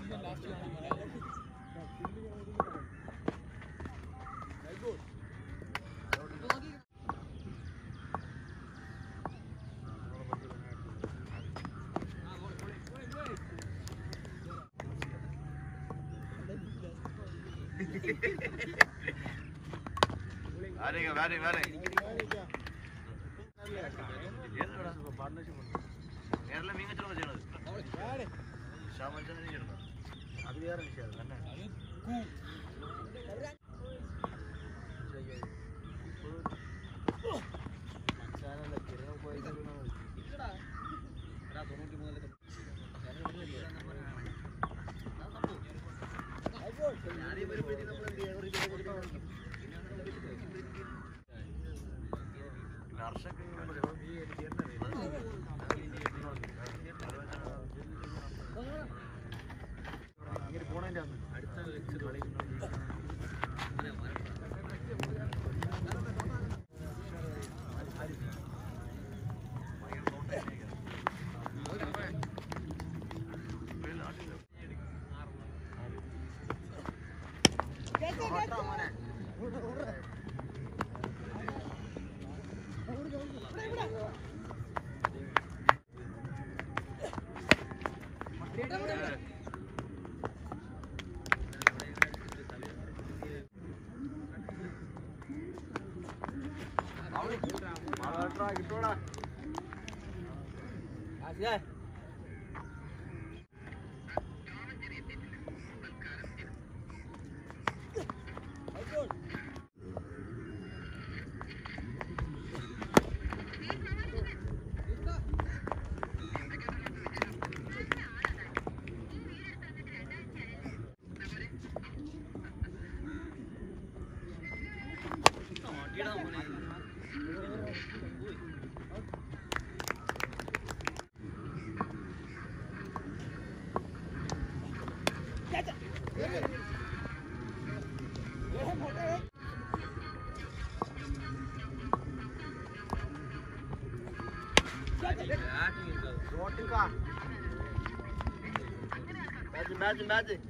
Magic.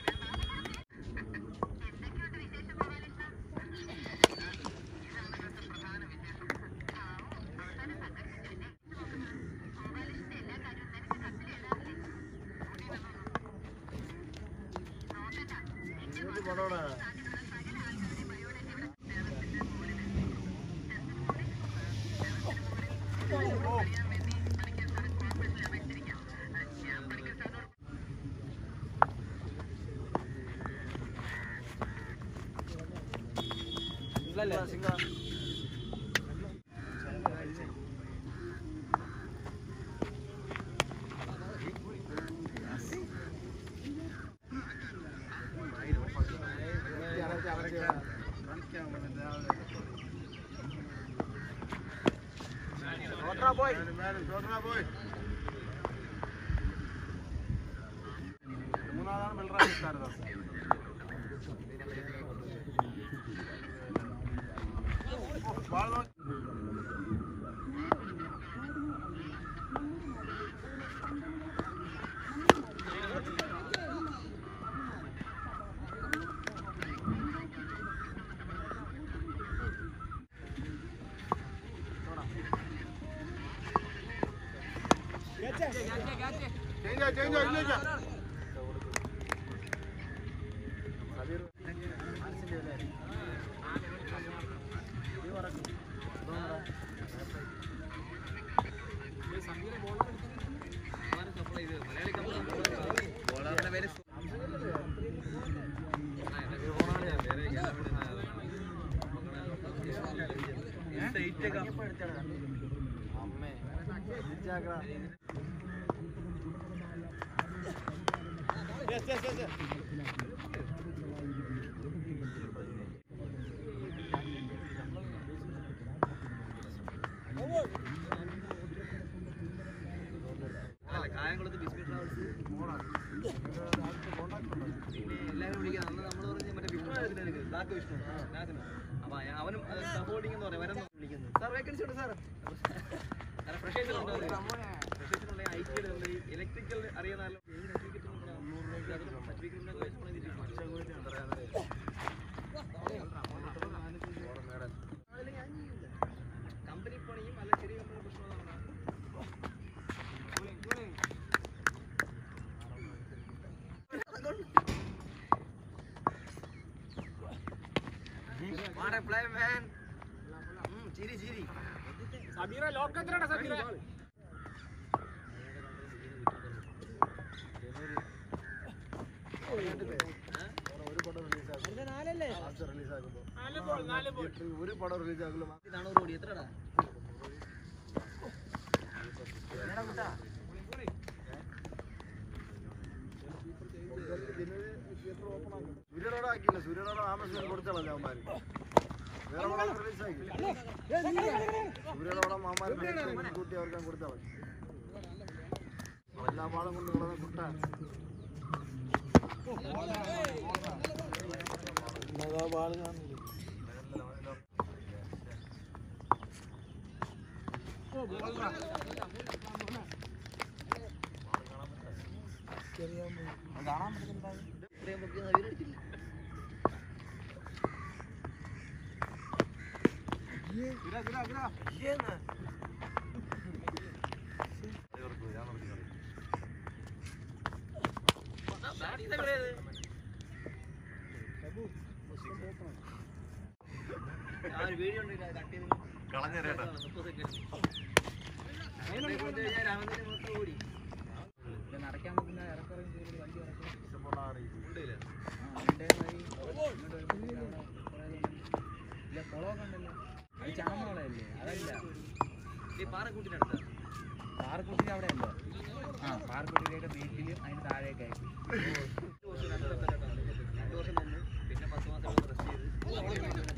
Boy. മൂന്നാമതാണ് Balram കാരദാസ്. Yes. കായംകുളത്ത് Bismil travels പിന്നെ എല്ലാവരും വിളിക്കാം. അന്ന് നമ്മൾ പറഞ്ഞ മറ്റേ വിഷ്ണു ബ്ലാക്ക് വിഷ്ണു അപ്പൊ അവനും സപ്പോർട്ടിംഗ് എന്ന് പറയാം. വരം വിളിക്കുന്നത് സാർ വേക്കൻസി ഉണ്ട് സാർ. ഫ്രഷേഴ്സിനുണ്ട്. ഫ്രഷേഴ്സിനുണ്ടെങ്കിൽ ഐ ടി ഇലക്ട്രിക്കൽ അറിയാൻ What a play, man. Chiri, chiri. Sabira, lock katra Sabira. ഒരു പടം റിലീസ് ആകുമ്പോൾ എത്രടാ സൂര്യനോട് ആക്കിയില്ല സൂര്യനോട് ആമസോൺ കൊടുത്തളല്ല അവന്മാര് വേറെ പടം റിലീസ് ആക്കില്ല സൂര്യനോടെ മാമാര് കൂട്ടി അവർക്ക് കൊടുത്തള എല്ലാ പാടം കൊണ്ട് കിടന്ന കുട്ടാണ് ബാള് കാണില്ല കാണാൻ പറ്റുന്നുണ്ടാവും ഇത്രയും പൊക്കി നവീനടിച്ചില്ല വീഡിയോ കളഞ്ഞേരേട്ടാ ഓടി നടക്കാൻ പറ്റുന്ന ഇറക്കറിയും വണ്ടി ഇല്ല കുളമൊക്കെ ഉണ്ടല്ലോ അത് ചാമളല്ലേ അതല്ല ഈ പാറക്കുട്ടിനടുത്ത പാറക്കുട്ടിന് അവിടെ അല്ല ആ പാറക്കുട്ടിയിലേക്ക് വീട്ടിലും അതിന് താഴേക്ക് ആയി 2 വർഷം നിന്ന് പിന്നെ 10 മാസം റെസ്റ്റ് ചെയ്ത്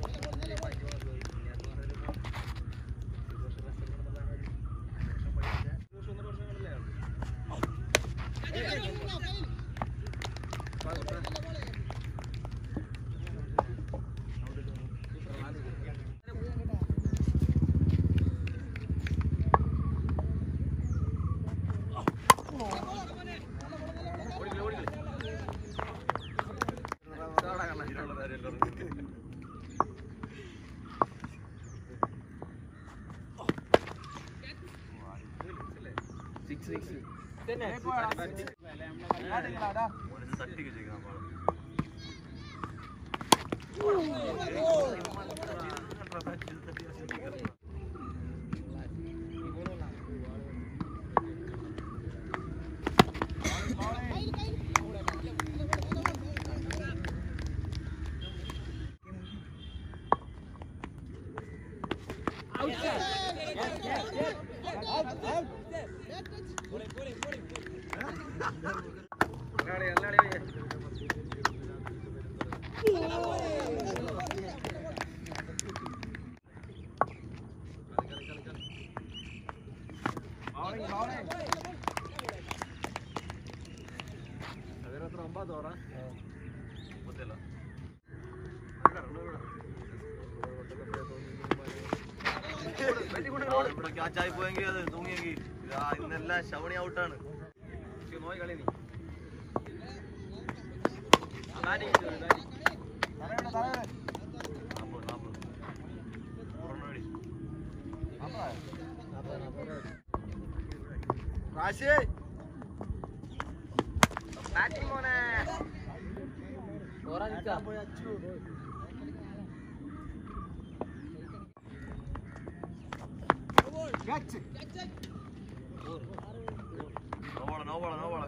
ക്യാച്ചായി പോയെങ്കിൽ അത് തൂങ്ങിയെങ്കിൽ ഇന്നെല്ലാം ശവണി ഔട്ടാണ് നോയി കളി നീ ബാറ്റിംഗ് മോനെ No bola.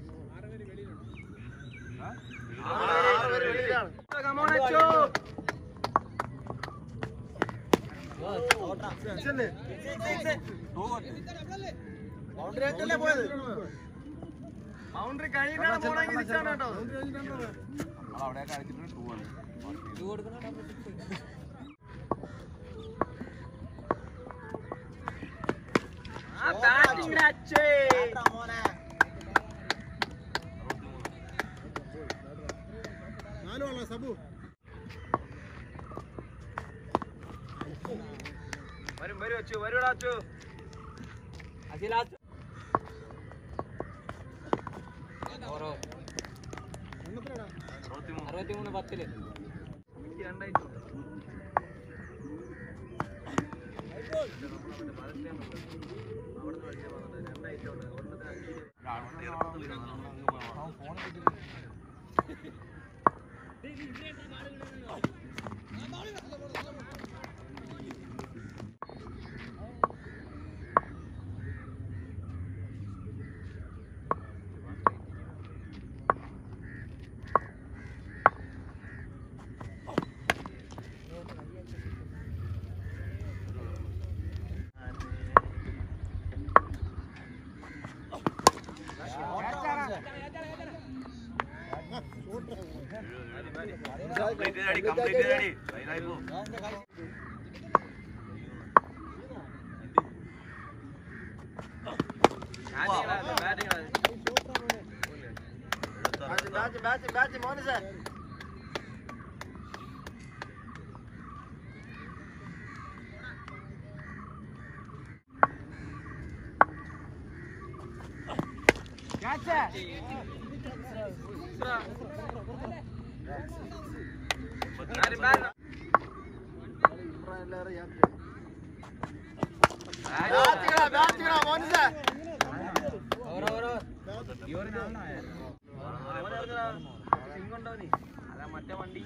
Come on, Acho. Boundary കഴിഞ്ഞിട്ടാണ് പോണെങ്കിൽ തിരിച്ചാണ് കേട്ടോ അവിടെ കളിച്ചിട്ട് 2 ബാറ്റിംഗ് അച്ഛേ സബു വരും അച്ചു വരൂടാ അച്ചു ഓരോ 63-10 രണ്ടായിട്ടുണ്ട് ബാറ്റ് മോനെ സാർ മറ്റേ വണ്ടി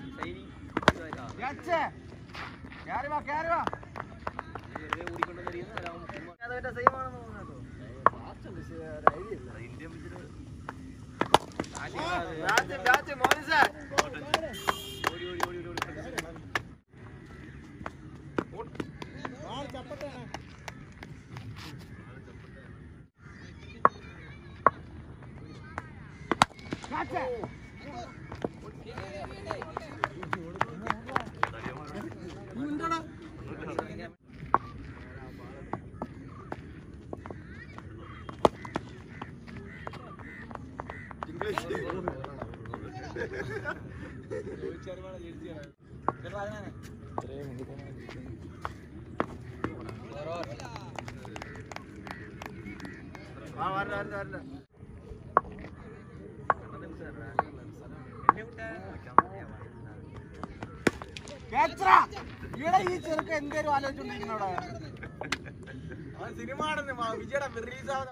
ഇവിടെ ഈ ചെറുക്ക എന്തേലും ആലോചിച്ചോണ്ടിരിക്കുന്നോടെ സിനിമ വിജയുടെ റിലീസ് ആവുന്ന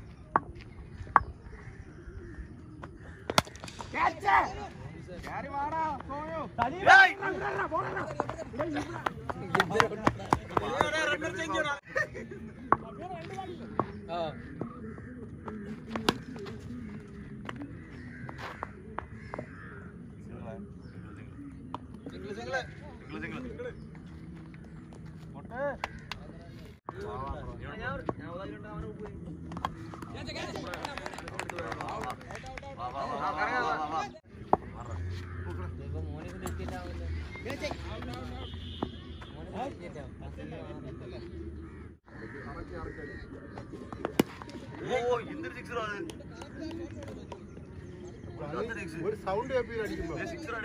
ഒരു സൗണ്ട് അടിക്കുമ്പോ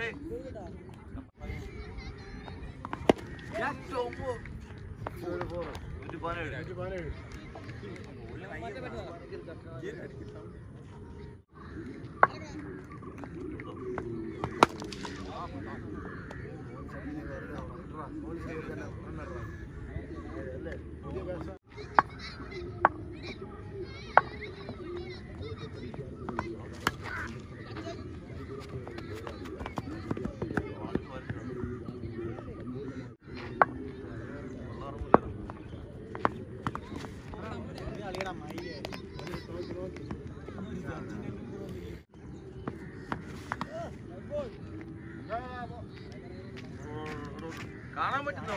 കാണാൻ പറ്റുന്ന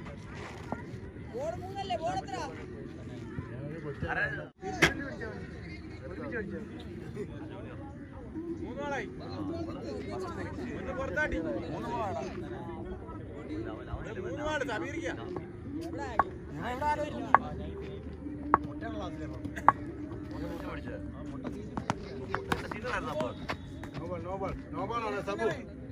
മൂന്നോളായി പുറത്താട്ടി മൂന്നാള് സമീറിക്ക നോബാളാണ് സബു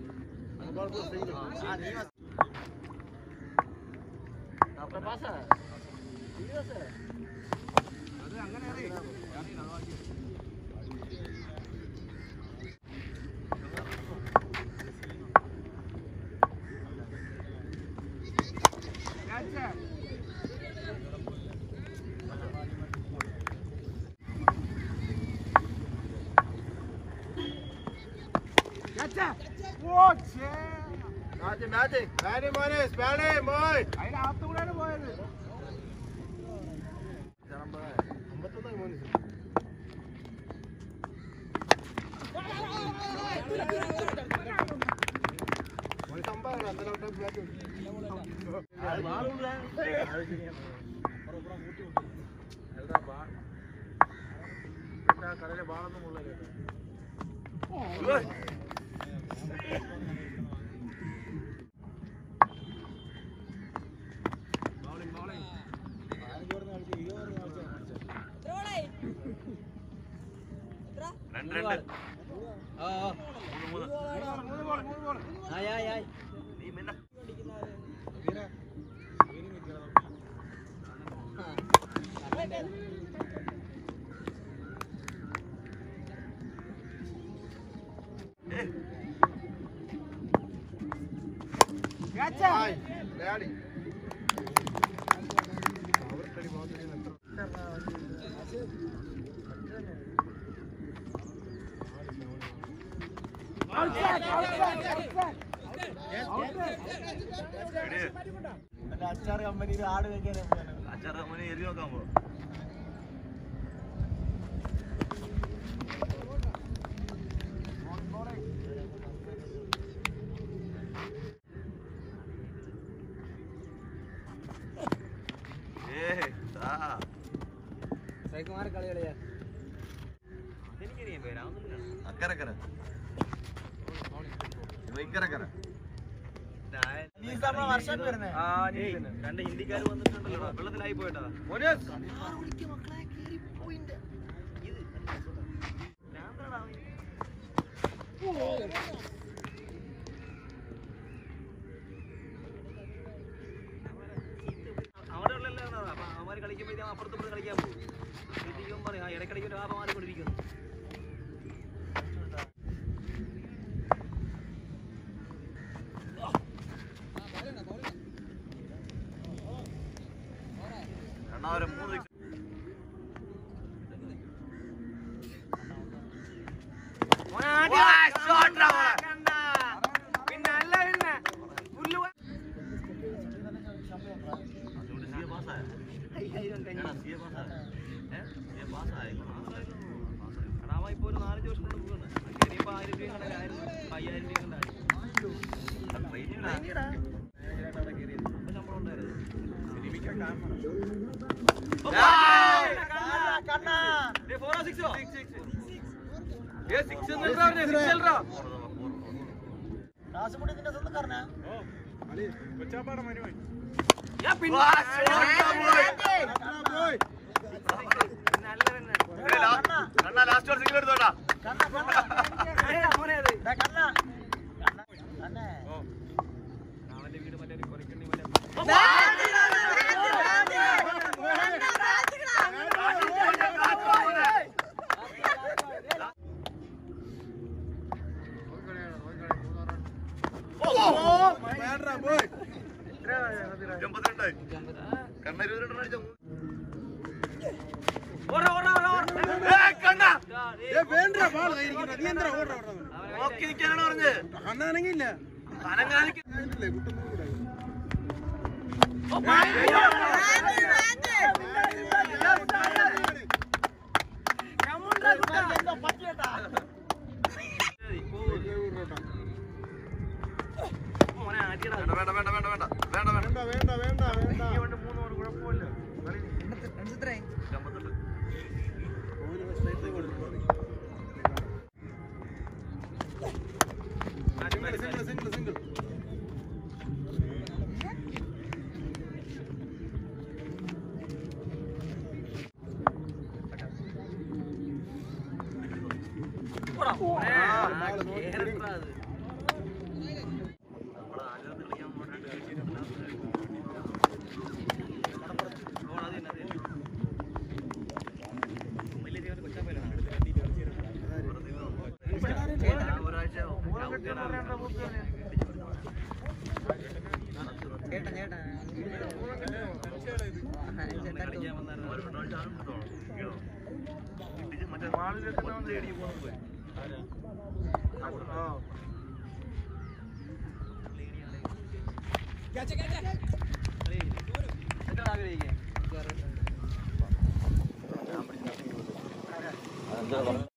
അതിനകത്തുകൂടെയാണ് പോയത്. കടയിലെ ബാളൊന്നും കൊള്ളല്ലേ അച്ചാർ കമ്പനിയിൽ ആട് വെക്കാൻ അച്ചാർ കമ്പനി എരി നോക്കാൻ പോകും. കളി കളിയാ അക്കരക്കര ഇക്കരക്കര വർഷം വരുന്നേ രണ്ട് ഹിന്ദിക്കാർ വന്നിട്ടുണ്ടല്ലോ, വെള്ളത്തിലായി പോയിട്ടാ. അവിടെ ഉള്ളല്ലോ അപ്പൊ അവന്മാര് കളിക്കുമ്പോ അപ്പുറത്ത് കളിക്കാൻ പോകും. പറയാ ഇടയ്ക്കിടയ്ക്ക് ഒരു ആപം മാറിക്കൊണ്ടിരിക്കുന്നു. ഇപ്പൊ ഒരു 4 ദിവസം കൊണ്ട് പോകുന്നു. ഇനിയിപ്പോ 1000 രൂപ കണ്ടാലും 5000 രൂപ കണ്ടാലും ശമ്പളം ഉണ്ടായിരുന്നു. അവന്റെ വീട് മറ്റേ കുറയ്ക്കണ്ടി അണ്ണാണെങ്കില്ല മറ്റേ മാളിലൊക്കെ തേടി പോകുന്നത് പോയി.